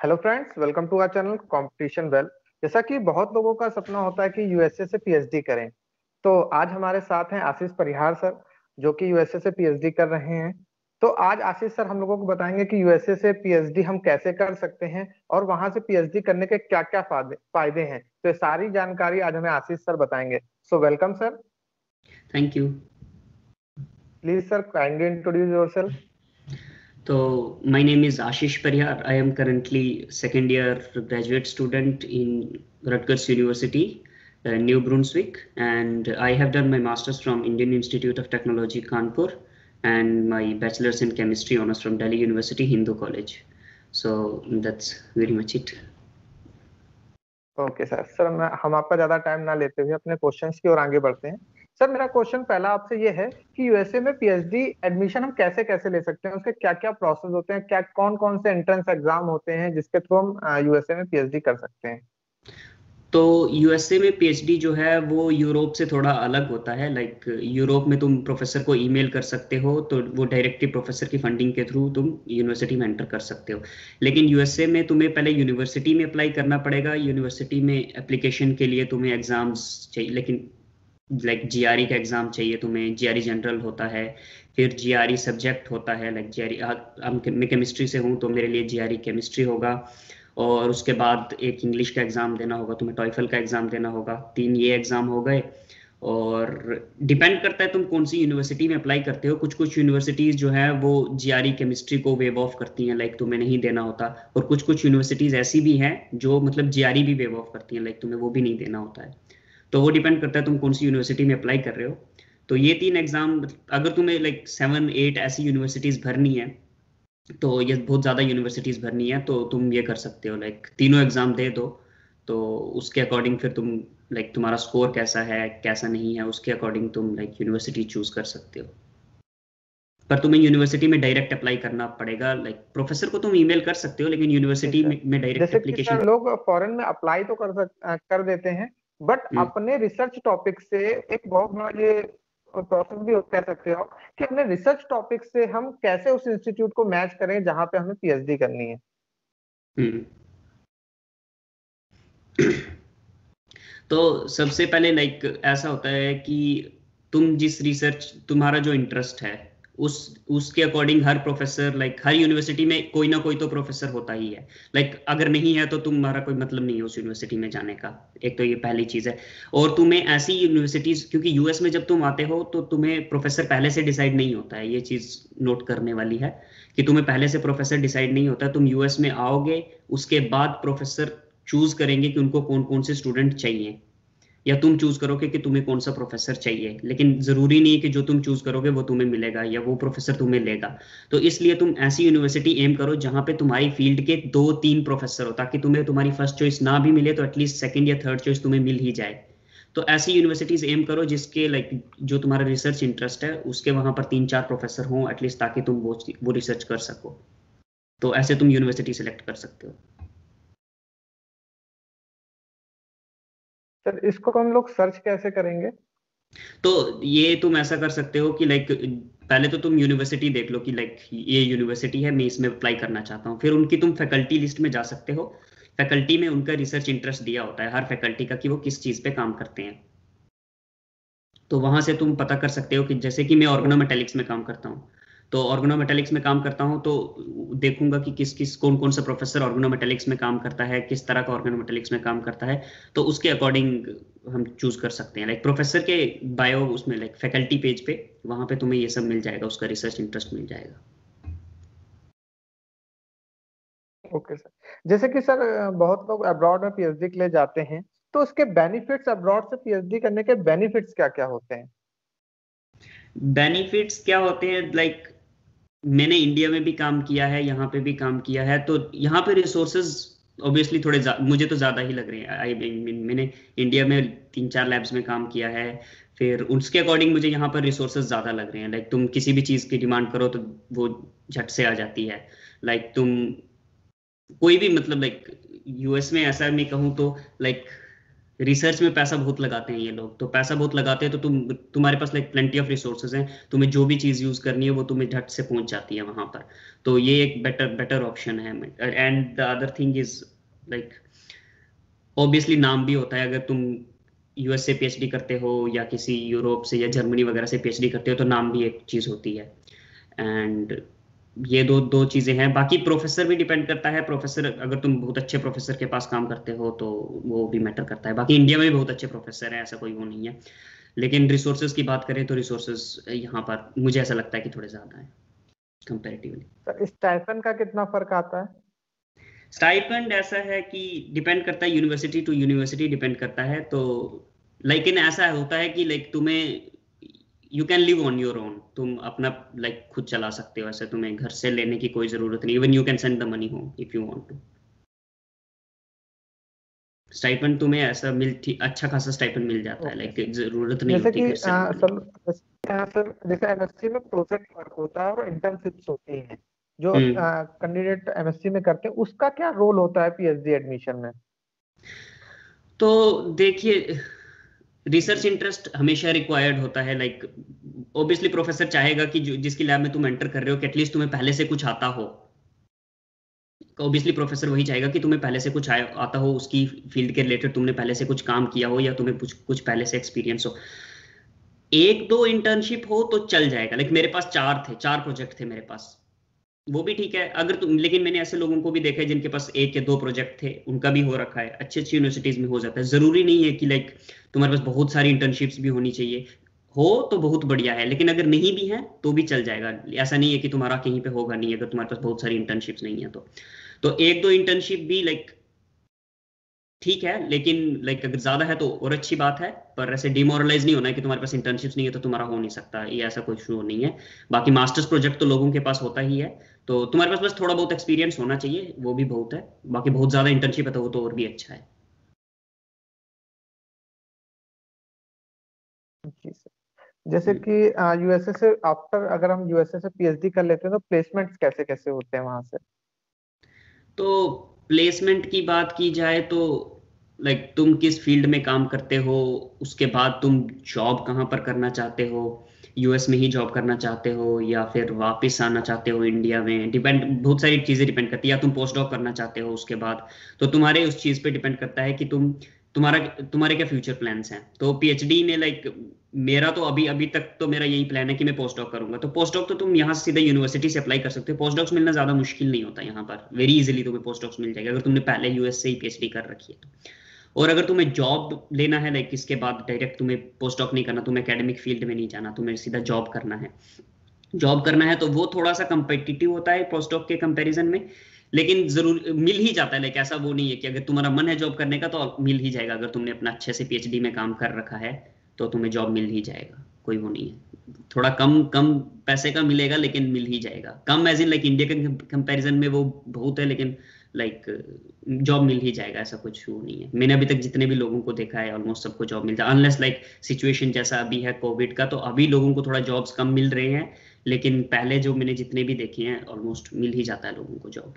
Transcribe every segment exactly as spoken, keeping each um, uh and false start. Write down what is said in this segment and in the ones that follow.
Hello friends, welcome to our channel competition well. जैसा कि बहुत लोगों का सपना होता है कि यूएसए से पीएचडी करें, तो आज हमारे साथ हैं आशीष परिहार सर, जो कि यूएसए से पीएचडी कर रहे हैं। तो आज आशीष सर हम लोगों को बताएंगे कि यूएसए से पीएचडी हम कैसे कर सकते हैं और वहां से पीएचडी करने के क्या क्या फायदे फायदे हैं। तो ये सारी जानकारी आज हमें आशीष सर बताएंगे। So welcome sir. Thank you. Please sir kindly introduce yourself. So, my name is Ashish Parihar. I am currently second year graduate student in Rutgers University, uh, New Brunswick, and I have done my master's from Indian Institute of Technology, Kanpur, and my bachelor's in chemistry honors from Delhi University, Hindu College. So that's very much it. Okay sir sir मैं हम आपका ज्यादा time ना लेते हुए अपने questions की ओर आगे बढ़ते हैं। सर मेरा क्वेश्चन पहला आपसे ये है कि यूएसए में पीएचडी एडमिशन हम कैसे कैसे ले सकते हैं, उसके क्या क्या प्रोसेस होते हैं, क्या कौन कौन से एंट्रेंस एग्जाम होते हैं जिसके थ्रू हम यूएसए में पीएचडी कर सकते हैं। तो यूएसए में पीएचडी जो है वो यूरोप से थोड़ा अलग होता है। लाइक यूरोप में तुम प्रोफेसर को ईमेल कर सकते हो, तो वो डायरेक्टली प्रोफेसर की फंडिंग के थ्रू तुम यूनिवर्सिटी में एंटर कर सकते हो। लेकिन यूएसए में तुम्हें पहले यूनिवर्सिटी में अप्लाई करना पड़ेगा। यूनिवर्सिटी में एप्लीकेशन के लिए तुम्हें एग्जाम्स चाहिए, लेकिन लाइक जीआरई का एग्जाम चाहिए तुम्हें। जीआरई जनरल होता है, फिर जीआरई सब्जेक्ट होता है। लाइक जीआरई मैं केमिस्ट्री से हूँ तो मेरे लिए जीआरई केमिस्ट्री होगा, और उसके बाद एक इंग्लिश का एग्ज़ाम देना होगा, तुम्हें टॉइफल का एग्ज़ाम देना होगा। तीन ये एग्ज़ाम हो गए। और डिपेंड करता है तुम कौन सी यूनिवर्सिटी में अप्लाई करते हो। कुछ कुछ यूनिवर्सिटीज़ जो है वो जीआरई केमिस्ट्री को वेव ऑफ करती हैं, लाइक तुम्हें नहीं देना होता। और कुछ कुछ यूनिवर्सिटीज़ ऐसी भी हैं जो मतलब जीआरई भी वेव ऑफ करती हैं, लाइक तुम्हें वो भी नहीं देना होता है। तो वो डिपेंड करता है तुम कौन सी यूनिवर्सिटी में अप्लाई कर रहे हो। तो ये तीन एग्ज़ाम, अगर तुम्हें लाइक सेवन एट ऐसी यूनिवर्सिटीज़ भरनी है, तो ये बहुत ज़्यादा यूनिवर्सिटीज़ भरनी है, तो तुम ये कर सकते हो, लाइक तीनों एग्ज़ाम दे दो। तो उसके अकॉर्डिंग फिर तुम लाइक तुम्हारा स्कोर कैसा है कैसा नहीं है, उसके अकॉर्डिंग तुम लाइक यूनिवर्सिटी चूज कर सकते हो। पर तुम्हें यूनिवर्सिटी में डायरेक्ट अप्लाई करना पड़ेगा। लाइक प्रोफेसर को तुम ईमेल कर सकते हो, लेकिन यूनिवर्सिटी में, में डायरेक्ट जैसे कि एप्लीकेशन। सर लोग फॉरेन में अप्लाई तो कर सक, अ, कर देते हैं, बट अपने रिसर्च टॉपिक से एक बहुत बड़ा ये प्रोसेस भी कह सकते हो कि अपने रिसर्च टॉपिक से हम कैसे उस इंस्टीट्यूट को मैच करें जहां पे हमें पीएचडी करनी है। हम्म तो सबसे पहले लाइक ऐसा होता है कि तुम जिस रिसर्च, तुम्हारा जो इंटरेस्ट है उस उसके अकॉर्डिंग हर प्रोफेसर, लाइक हर यूनिवर्सिटी में कोई ना कोई तो प्रोफेसर होता ही है। लाइक अगर नहीं है तो तुम्हारा कोई मतलब नहीं है उस यूनिवर्सिटी में जाने का। एक तो ये पहली चीज़ है। और तुम्हें ऐसी यूनिवर्सिटीज, क्योंकि यूएस में जब तुम आते हो तो तुम्हें प्रोफेसर पहले से डिसाइड नहीं होता है। ये चीज़ नोट करने वाली है कि तुम्हें पहले से प्रोफेसर डिसाइड नहीं होता। तुम यूएस में आओगे, उसके बाद प्रोफेसर चूज करेंगे कि उनको कौन कौन से स्टूडेंट चाहिए, या तुम चूज करोगे कि तुम्हें कौन सा प्रोफेसर चाहिए। लेकिन जरूरी नहीं है कि जो तुम चूज करोगे वो तुम्हें मिलेगा या वो प्रोफेसर तुम्हें लेगा। तो इसलिए तुम ऐसी यूनिवर्सिटी एम करो जहां पे तुम्हारी फील्ड के दो तीन प्रोफेसर हो, ताकि तुम्हें तुम्हारी फर्स्ट चॉइस ना भी मिले तो एटलीस्ट सेकंड या थर्ड चॉइस तुम्हें मिल ही जाए। तो ऐसी यूनिवर्सिटीज एम करो जिसके लाइक जो तुम्हारा रिसर्च इंटरेस्ट है उसके वहां पर तीन चार प्रोफेसर हों एटलीस्ट, ताकि तुम वो वो रिसर्च कर सको। तो ऐसे तुम यूनिवर्सिटी सेलेक्ट कर सकते हो। सर इसको हम लोग सर्च कैसे करेंगे। तो ये तुम ऐसा कर सकते हो कि लाइक पहले तो तुम यूनिवर्सिटी देख लो कि लाइक ये यूनिवर्सिटी है, मैं इसमें अप्लाई करना चाहता हूँ। फिर उनकी तुम फैकल्टी लिस्ट में जा सकते हो। फैकल्टी में उनका रिसर्च इंटरेस्ट दिया होता है हर फैकल्टी का कि वो किस चीज़ पे काम करते हैं। तो वहां से तुम पता कर सकते हो कि जैसे कि मैं ऑर्गेनोमेटेलिक्स में काम करता हूँ, तो ऑर्गेनोमेटेलिक्स में काम करता हूँ तो देखूंगा कि किस किस कौन कौन सा प्रोफेसर ऑर्गेनोमेटेलिक्स में काम करता है, किस तरह का ऑर्गेनोमेटेलिक्स में काम करता है। तो उसके अकॉर्डिंग हम चूज कर सकते हैं। लाइक प्रोफेसर के बायो उसमें लाइक फैकल्टी पेज पे वहां पे तुम्हें ये सब मिल जाएगा, उसका रिसर्च इंटरेस्ट मिल जाएगा। Okay sir. जैसे कि सर बहुत लोग अब्रॉड में पीएचडी के लिए जाते हैं, तो उसके बेनिफिट्स, अब्रॉड से पीएचडी करने के बेनिफिट्स क्या क्या होते हैं। बेनिफिट्स क्या होते हैं, लाइक मैंने इंडिया में भी काम किया है, यहाँ पे भी काम किया है, तो यहाँ पे रिसोर्सेज ऑब्वियसली थोड़े मुझे तो ज़्यादा ही लग रहे हैं। आई मीन मैंने इंडिया में तीन चार लैब्स में काम किया है, फिर उसके अकॉर्डिंग मुझे यहाँ पर रिसोर्सेज ज़्यादा लग रहे हैं। लाइक तुम किसी भी चीज़ की डिमांड करो तो वो झट से आ जाती है। लाइक तुम कोई भी मतलब लाइक यूएस में ऐसा मैं कहूँ तो लाइक रिसर्च में पैसा बहुत लगाते हैं ये लोग, तो पैसा बहुत लगाते हैं तो तुम तुम्हारे पास लाइक प्लेंटी ऑफ रिसोर्सेज हैं, तुम्हें जो भी चीज़ यूज़ करनी है वो तुम्हें झट से पहुंच जाती है वहां पर। तो ये एक बेटर बेटर ऑप्शन है। And the other thing is like obviously नाम भी होता है। अगर तुम यूएस से पीएचडी करते हो या किसी यूरोप से या जर्मनी वगैरह से पीएचडी करते हो तो नाम भी एक चीज़ होती है। एंड ये दो दो चीज़ें हैं। बाकी प्रोफेसर भी डिपेंड करता है। प्रोफेसर अगर तुम बहुत अच्छे प्रोफेसर के पास काम करते हो तो वो भी मैटर करता है। बाकी इंडिया में भी बहुत अच्छे प्रोफेसर हैं, ऐसा कोई वो नहीं है। लेकिन रिसोर्सेज की बात करें तो रिसोर्सेज यहाँ पर मुझे ऐसा लगता है कि थोड़े ज़्यादा हैं कंपेरेटिवली। सर स्टाइपेंड का कितना फर्क आता है? स्टाइपेंड ऐसा है कि डिपेंड करता है, यूनिवर्सिटी टू यूनिवर्सिटी डिपेंड करता है। तो लेकिन ऐसा होता है कि लाइक तुम्हें you can live on your own, तुम अपना लाइक खुद चला सकते हो। ऐसे तुम्हें घर से लेने की कोई जरूरत नहीं। Even you can send the money home if you want to. Stipend तुम्हें ऐसा मिल ठीक अच्छा खासा स्टाइपेंड मिल जाता है, ओके लाइक सर। जरूरत नहीं जैसे होती कि घर से आ, मंगाने सर की। जैसे यहाँ सर जैसे एमएससी में प्रोजेक्ट वर्क होता है और इंटर्नशिप्स होती हैं जो हम्म। कैंडिडेट एमएससी में करते हैं, उसका क्या रोल होता है पीएचडी एडमिशन में? तो देखिए, रिसर्च इंटरेस्ट हमेशा रिक्वायर्ड होता है। लाइक ऑब्वियसली प्रोफेसर चाहेगा कि जो जिसकी लैब में तुम एंटर कर रहे हो कि एटलीस्ट तुम्हें पहले से कुछ आता हो। ऑब्वियसली प्रोफेसर वही चाहेगा कि तुम्हें पहले से कुछ आया आता हो, उसकी फील्ड के रिलेटेड तुमने पहले से कुछ काम किया हो या तुम्हें कुछ कुछ पहले से एक्सपीरियंस हो। एक दो इंटर्नशिप हो तो चल जाएगा। लाइक मेरे पास चार थे, चार प्रोजेक्ट थे मेरे पास, वो भी ठीक है अगर तुम। लेकिन मैंने ऐसे लोगों को भी देखा है जिनके पास एक या दो प्रोजेक्ट थे, उनका भी हो रखा है। अच्छी अच्छी यूनिवर्सिटीज में हो जाता है। जरूरी नहीं है कि लाइक तुम्हारे पास बहुत सारी इंटर्नशिप्स भी होनी चाहिए। हो तो बहुत बढ़िया है, लेकिन अगर नहीं भी है तो भी चल जाएगा। ऐसा नहीं है कि तुम्हारा कहीं पे होगा नहीं अगर तुम्हारे पास बहुत सारी इंटर्नशिप्स नहीं है तो। तो एक दो इंटर्नशिप भी लाइक ठीक है, लेकिन लाइक अगर ज्यादा है तो और अच्छी बात है। पर ऐसे डिमोरलाइज नहीं होना है कि तुम्हारे पास इंटर्नशिप्स नहीं है तो तुम्हारा हो नहीं सकता, ये ऐसा कोई शुरू नहीं है। बाकी मास्टर्स प्रोजेक्ट तो लोगों के पास होता ही है। तो तुम्हारे पास बस थोड़ा बहुत एक्सपीरियंस होना चाहिए, वो भी बहुत है। बाकी बहुत ज्यादा इंटर्नशिप है तो वो तो और भी अच्छा है। जी सर। जैसे हम्म। कि यूएसए से आफ्टर अगर हम यूएसए से पीएचडी कर लेते हैं तो प्लेसमेंट्स कैसे कैसे होते हैं वहां से? तो प्लेसमेंट की बात की जाए तो लाइक तुम किस फील्ड में काम करते हो, उसके बाद तुम जॉब कहाँ पर करना चाहते हो। यूएस में ही जॉब करना चाहते हो या फिर वापस आना चाहते हो इंडिया में, डिपेंड बहुत सारी चीज़ें डिपेंड करती है। या तुम पोस्ट डॉक करना चाहते हो उसके बाद, तो तुम्हारे उस चीज़ पे डिपेंड करता है कि तुम तुम्हारा तुम्हारे क्या फ्यूचर प्लान्स हैं। तो पीएचडी में लाइक मेरा तो अभी अभी तक तो मेरा यही प्लान है कि मैं पोस्ट डॉक करूंगा। तो पोस्ट डॉक तो तुम यहाँ से सीधा यूनिवर्सिटी से अप्लाई कर सकते हो। पोस्ट डॉक्स मिलना ज्यादा मुश्किल नहीं होता यहाँ पर, वेरी इजीली तुम्हें पोस्ट डॉक्स मिल जाएगा अगर तुमने पहले यूएस से ही पीएचडी कर रखी है तो। और अगर तुम्हें जॉब लेना है लाइक इसके बाद डायरेक्ट तुम्हें पोस्ट डॉक नहीं करना, तुम्हें एकेडमिक फील्ड में नहीं जाना, तुम्हें सीधा जॉब करना है, जॉब करना है तो वो थोड़ा सा कंपेटिटिव होता है पोस्ट डॉक के कंपैरिजन में। लेकिन जरूर मिल ही जाता है। लाइक ऐसा वो नहीं है कि अगर तुम्हारा मन है जॉब करने का तो मिल ही जाएगा। अगर तुमने अपना अच्छे से पीएचडी में काम कर रखा है तो तुम्हें जॉब मिल ही जाएगा, कोई वो नहीं है। थोड़ा कम कम पैसे का मिलेगा लेकिन मिल ही जाएगा। कम एज इन लाइक इंडिया के कंपैरिजन में वो बहुत है, लेकिन लाइक जॉब मिल ही जाएगा, ऐसा कुछ वो नहीं है। मैंने अभी तक जितने भी लोगों को देखा है ऑलमोस्ट सबको जॉब मिल जाए, अनलेस लाइक सिचुएशन जैसा अभी है कोविड का, तो अभी लोगों को थोड़ा जॉब्स कम मिल रहे हैं। लेकिन पहले जो मैंने जितने भी देखे हैं ऑलमोस्ट मिल ही जाता है लोगों को जॉब।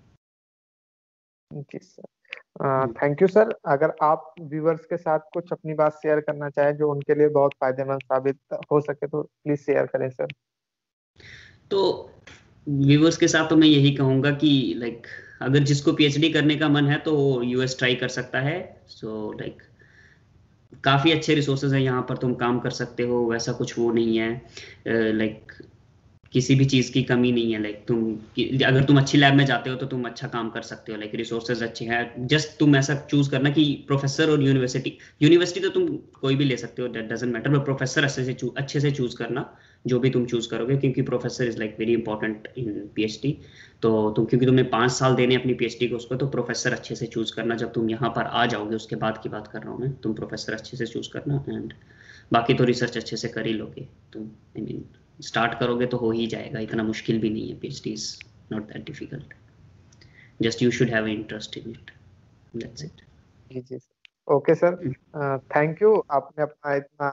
जी सर। Thank you sir. अगर आप व्यूअर्स के साथ कुछ अपनी बात शेयर करना चाहें जो उनके लिए बहुत फायदेमंद साबित हो सके तो प्लीज शेयर करें सर। तो व्यूवर्स के साथ तो मैं यही कहूंगा कि लाइक अगर जिसको पीएचडी करने का मन है तो यूएस ट्राई कर सकता है। सो लाइक काफ़ी अच्छे रिसोर्सेज हैं यहाँ पर, तुम काम कर सकते हो, वैसा कुछ वो नहीं है। लाइक किसी भी चीज़ की कमी नहीं है। लाइक तुम कि- अगर तुम अच्छी लैब में जाते हो तो तुम अच्छा काम कर सकते हो। लाइक रिसोर्सेज अच्छे हैं। जस्ट तुम ऐसा चूज करना कि प्रोफेसर और यूनिवर्सिटी, यूनिवर्सिटी तो तुम कोई भी ले सकते हो, that doesn't matter, but professor अच्छे से चू- अच्छे से चूज करना जो भी तुम चूज करोगे, क्योंकि professor is like very important in PhD. तो तुम क्योंकि तुम्हें पाँच साल देने अपनी पीएचडी को उसको, तो प्रोफेसर अच्छे से चूज करना। जब तुम यहाँ पर आ जाओगे उसके बाद की बात कर रहा हूँ मैं, तुम प्रोफेसर अच्छे से चूज करना। एंड बाकी तो रिसर्च अच्छे से कर ही लोगे तुम। आई मीन स्टार्ट करोगे तो हो ही जाएगा, इतना मुश्किल भी नहीं है। PhD is not that difficult, just you should have interest in it, that's it. जी जी sir. Okay sir. Thank you आपने अपना इतना।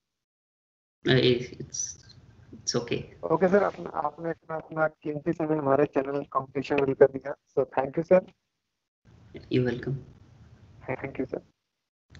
It's it's okay. Okay sir, अपना आपने इतना अपना कीमती समय हमारे चैनल कंपटीशन में कर दिया, so thank you sir. You welcome. Thank you sir.